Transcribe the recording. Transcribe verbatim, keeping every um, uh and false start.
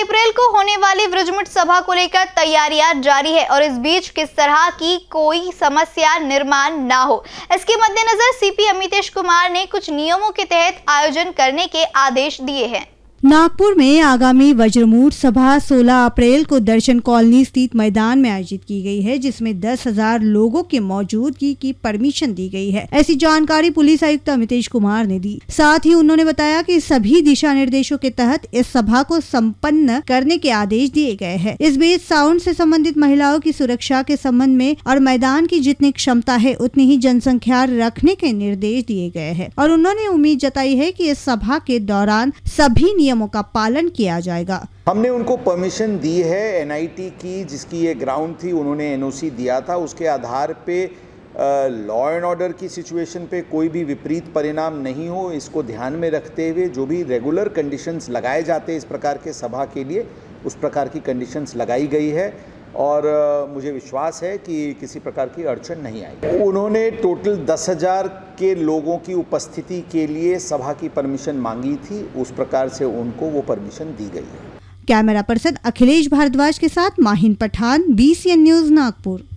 अप्रैल को होने वाली वृजमुट सभा को लेकर तैयारियां जारी है और इस बीच किस तरह की कोई समस्या निर्माण ना हो, इसके मद्देनजर सीपी अमितेश कुमार ने कुछ नियमों के तहत आयोजन करने के आदेश दिए हैं। नागपुर में आगामी वज्रमूट सभा सोलह अप्रैल को दर्शन कॉलोनी स्थित मैदान में आयोजित की गई है, जिसमें दस हजार लोगों की मौजूदगी की परमिशन दी गई है। ऐसी जानकारी पुलिस आयुक्त अमितेश कुमार ने दी। साथ ही उन्होंने बताया कि सभी दिशा निर्देशों के तहत इस सभा को संपन्न करने के आदेश दिए गए हैं। इस बीच साउंड से संबंधित महिलाओं की सुरक्षा के संबंध में और मैदान की जितनी क्षमता है उतनी ही जनसंख्या रखने के निर्देश दिए गए हैं और उन्होंने उम्मीद जताई है कि इस सभा के दौरान सभी नियमों का पालन किया जाएगा। हमने उनको परमिशन दी है एनआईटी की, जिसकी ये ग्राउंड थी, उन्होंने एनओसी दिया था। उसके आधार पे लॉ एंड ऑर्डर की सिचुएशन पे कोई भी विपरीत परिणाम नहीं हो, इसको ध्यान में रखते हुए जो भी रेगुलर कंडीशंस लगाए जाते हैं इस प्रकार के सभा के लिए, उस प्रकार की कंडीशंस लगाई गई है और uh, मुझे विश्वास है कि किसी प्रकार की अड़चन नहीं आई। उन्होंने टोटल दस हजार के लोगों की उपस्थिति के लिए सभा की परमिशन मांगी थी, उस प्रकार से उनको वो परमिशन दी गई है। कैमरा पर्सन अखिलेश भारद्वाज के साथ माहिन पठान, बीसीएन न्यूज नागपुर।